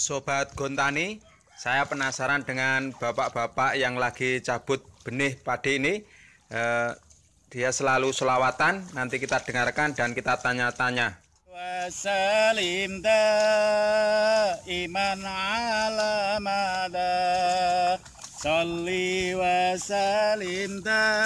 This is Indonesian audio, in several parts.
Sobat Gontani, saya penasaran dengan bapak-bapak yang lagi cabut benih padi ini. Dia selalu selawatan, nanti kita dengarkan dan kita tanya-tanya. Wasalim iman ala mada Salli wasalim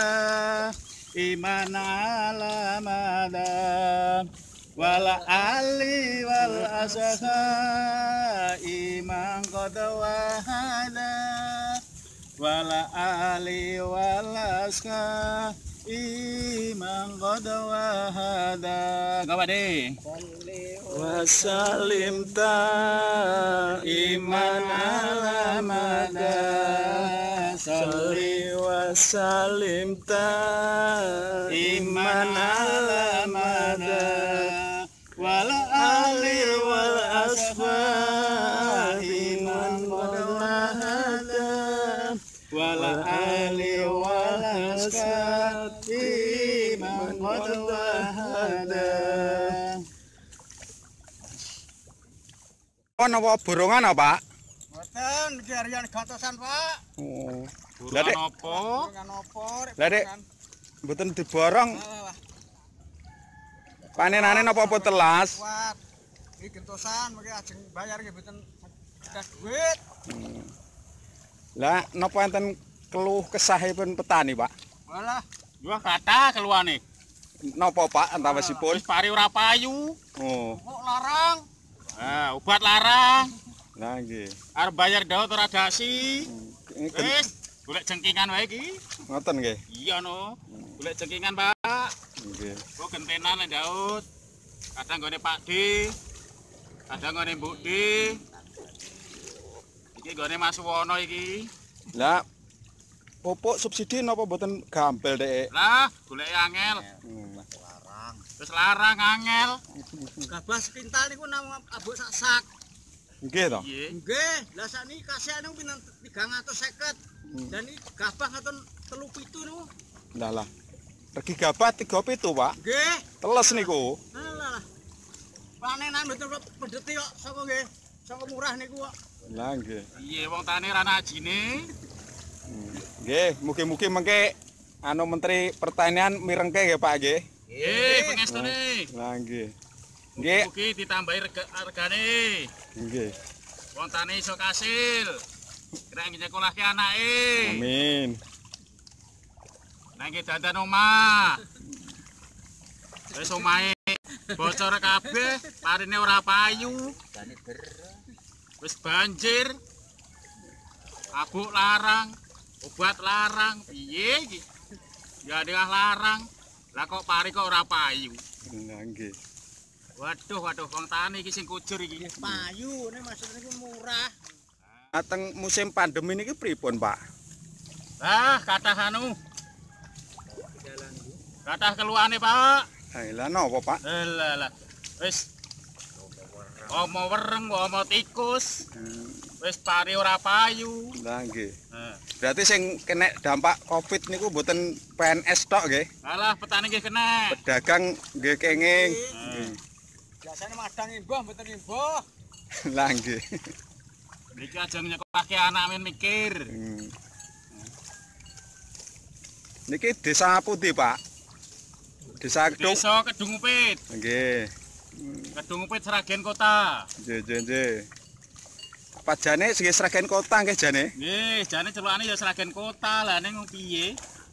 iman ala mada Wala ali wal asha iman qad wahada Wala ali wal asha iman qad wahada. Gak deh. Wasalim iman ala mada Salli wasalim iman ala mada Wala ali wal asfa iman qad wahada Wala ali wal asfa iman qad wahada. Oh, napa borongan apa? Mboten iki harian gatosan, Pak. Oh. Lah Dek, Lah Dek, mboten diborong. Panenane napa apa telas? Kuat. Iki gentosan mengki ajeng bayar nggih mboten ada duit. Lah napa enten keluh kesahipun petani, Pak? Walah, dua kata keluane. Napa Pak antawisipun? Wis pari ora payu. Oh. Kok larang? Nah, obat larang. Lah nggih. Arep bayar daud ora dasi. Ini Wis, golek jengkingan wae iki. ngoten nggih. Iya no. Golek jengkingan, Pak. Nggih. Kok gentenan daud. Kadang gone Pak D. Kadang gone Mbok D. Iki gone Mas Wono iki. Lah pupuk subsidi napa mboten gampil, Dek? Lah, golek angel. Larang. Terus larang angel. Gabah sepintal niku nang abuk sak. Nggih to? Nggih, lah sakniki kasih niku pinten 350. Dan iki gabah ngaten 37 niku. Lah. Regi gabah 37, Pak. Nggih. Teles niku. Alah. Panenan mboten pedheti kok saka nggih. Saka murah niku kok. Lah nggih. Iya, wong tani ra ajine. Nggih, mugi-mugi mengke anu Menteri Pertanian mirengke nggih, Pak nggih. Nggih, pangestune. Lah nggih. Nggih. Mugi ditambahi regane. Nggih. Wong tani iso kasil. Kira nyekolahke anake. Amin. Nang dandan omah. Wis omahe bocor kabeh, parine ora payu. Wis banjir. Abuk larang, obat larang, piye iki? Ya dengah larang. Lah kok pari kok ora payu. Lah nggih. Waduh, wong tani iki sing kujur iki. Payu, nek maksudnya iku murah. Ateng musim pandemi niki pripun, Pak? Lah, kathah anu. Kathah keluhane, Pak. Lah napa, Pak? Lah. Wis omo wereng, omo tikus. Wis pari ora payu. Lah nggih. Berarti sing kena dampak Covid niku mboten PNS tok nggih. Alah, petani nggih kena. Pedagang nggih kenging. Biasane madang imbah mboten imbah. Lah nggih. Iki aja nyekolahke anak men mikir. Niki desa pundi, Pak? Desa Kedung. Desa Kedung Upit. Nggih. Kedung Upit Sragen Kota. Nggih. Apa jane sing Sragen Kota nggih jane? Nggih, jane celukane ya Sragen Kota. Lah ning piye?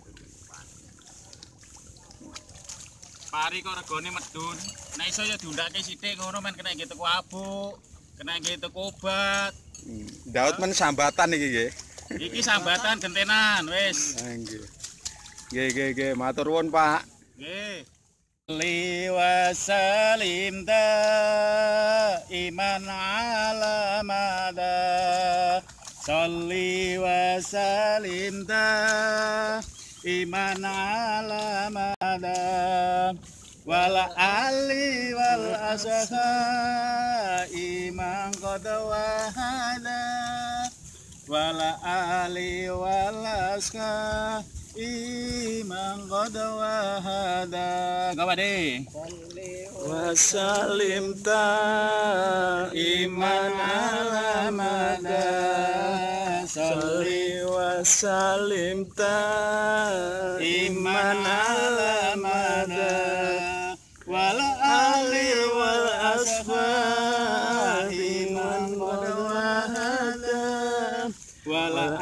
Pari kok regane medun. Nek iso ya diundake sithik ngono men kena nggih tuku abuk, kena nggih tuku obat. Daud men sambatan iki nggih. Iki sambatan gentenan wis. Nggih. Nggih, matur nuwun, Pak. Nggih. Li wasalim iman ala mada Salli wasalim iman ala mada Wala ali wal asha iman qad wahada Wala ali wal asha iman qad wahada. Gak deh. Wasalim ta Iman ala salli wa sallim iman ala mada wal ali wal ashabi man wahada wal